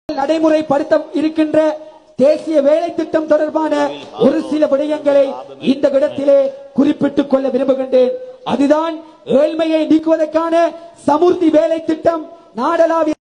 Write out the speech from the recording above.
நடைமுறைப்படுத்த இருக்கின்ற தேசிய வேலை திட்டம் தொடர்பான ஒரு சில விடயங்களை இந்த இடத்திலே குறிப்பிட்டுக் கொள்ள விரும்புகின்றேன். அதுதான் ஏழ்மையை நீக்குவதற்கான சமுர்த்தி வேலை திட்டம். நாடளாவிய